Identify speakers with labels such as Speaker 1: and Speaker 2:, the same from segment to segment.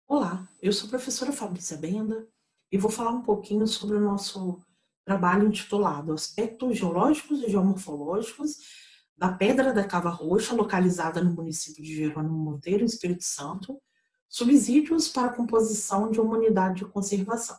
Speaker 1: Olá, eu sou a professora Fabrícia Benda e vou falar um pouquinho sobre o nosso trabalho intitulado Aspectos Geológicos e Geomorfológicos da Pedra da Cava Roxa, localizada no município de Jerônimo Monteiro, Espírito Santo, subsídios para a composição de uma unidade de conservação.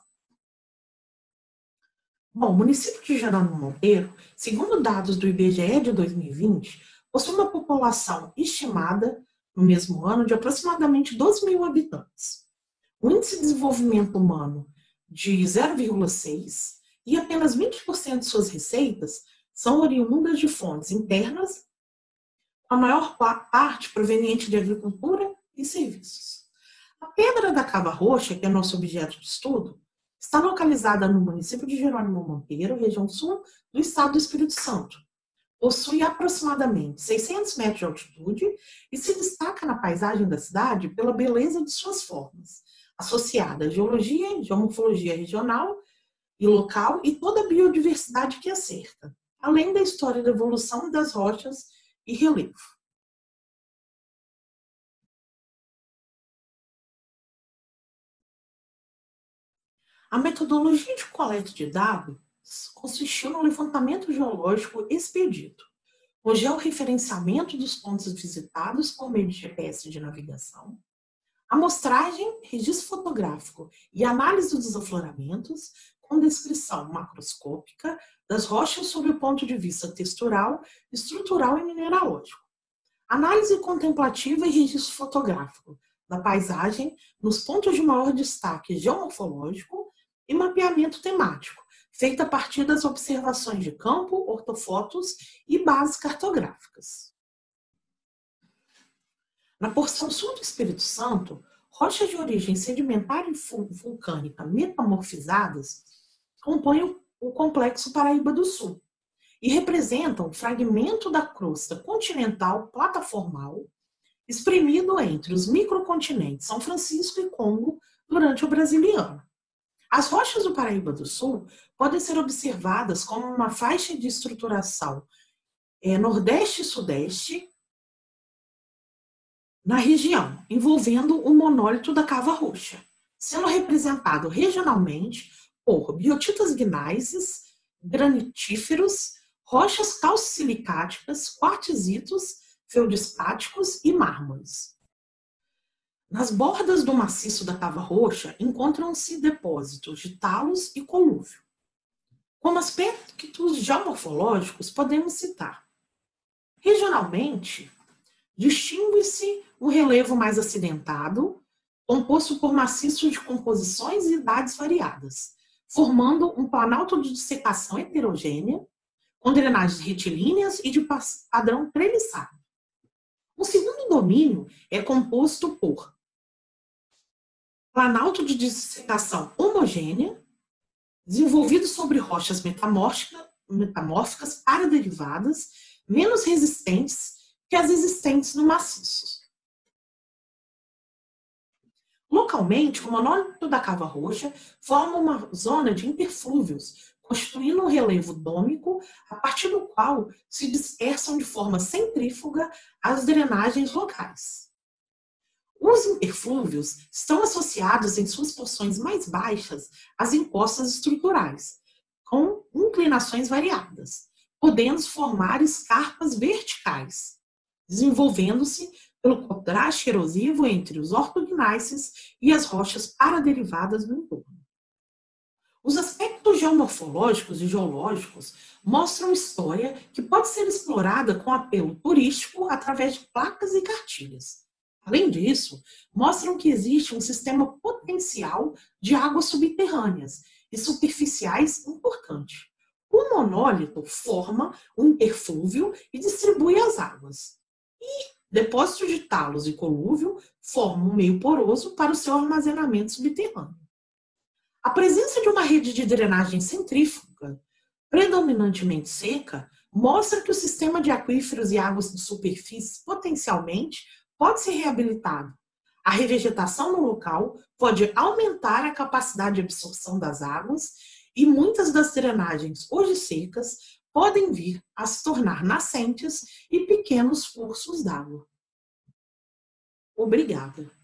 Speaker 1: Bom, o município de Jerônimo Monteiro, segundo dados do IBGE de 2020, possui uma população estimada, no mesmo ano, de aproximadamente 12 mil habitantes. O índice de desenvolvimento humano de 0,6 e apenas 20% de suas receitas são oriundas de fontes internas, a maior parte proveniente de agricultura e serviços. A Pedra da Cava Roxa, que é nosso objeto de estudo, está localizada no município de Jerônimo Monteiro, região sul do estado do Espírito Santo. Possui aproximadamente 600 metros de altitude e se destaca na paisagem da cidade pela beleza de suas formas, associada à geologia e geomorfologia regional e local e toda a biodiversidade que a cerca, além da história da evolução das rochas e relevo. A metodologia de coleta de dados consistiu no levantamento geológico expedito, o georreferenciamento dos pontos visitados por meio de GPS de navegação, amostragem, registro fotográfico e análise dos afloramentos, com descrição macroscópica das rochas sob o ponto de vista textural, estrutural e mineralógico. Análise contemplativa e registro fotográfico da paisagem nos pontos de maior destaque geomorfológico e mapeamento temático, feito a partir das observações de campo, ortofotos e bases cartográficas. Na porção sul do Espírito Santo, rochas de origem sedimentar e vulcânica metamorfizadas compõem o complexo Paraíba do Sul e representam um fragmento da crosta continental plataformal espremido entre os microcontinentes São Francisco e Congo durante o Brasiliano. As rochas do Paraíba do Sul podem ser observadas como uma faixa de estruturação nordeste e sudeste na região, envolvendo o monólito da Cava Roxa, sendo representado regionalmente por biotitas gneisses, granitíferos, rochas calcosilicáticas, quartzitos, feldespáticos e mármores. Nas bordas do maciço da Cava Roxa encontram-se depósitos de talos e colúvio. Como aspectos geomorfológicos, podemos citar: regionalmente, distingue-se um relevo mais acidentado, composto por maciços de composições e idades variadas, formando um planalto de dissecação heterogênea, com drenagens retilíneas e de padrão treliçado. O segundo domínio é composto por planalto de dissecação homogênea, desenvolvido sobre rochas metamórficas paraderivadas, menos resistentes que as existentes no maciço. Localmente, o monólito da Cava Roxa forma uma zona de interflúvios, constituindo um relevo dômico, a partir do qual se dispersam de forma centrífuga as drenagens locais. Os interflúvios estão associados em suas porções mais baixas às encostas estruturais, com inclinações variadas, podendo formar escarpas verticais, desenvolvendo-se pelo contraste erosivo entre os ortognáceos e as rochas paraderivadas do entorno. Os aspectos geomorfológicos e geológicos mostram história que pode ser explorada com apelo turístico através de placas e cartilhas. Além disso, mostram que existe um sistema potencial de águas subterrâneas e superficiais importante. O monólito forma um interflúvio e distribui as águas. E depósitos de talos e colúvio formam um meio poroso para o seu armazenamento subterrâneo. A presença de uma rede de drenagem centrífuga, predominantemente seca, mostra que o sistema de aquíferos e águas de superfície potencialmente pode ser reabilitado. A revegetação no local pode aumentar a capacidade de absorção das águas e muitas das drenagens hoje secas podem vir a se tornar nascentes e pequenos cursos d'água. Obrigada.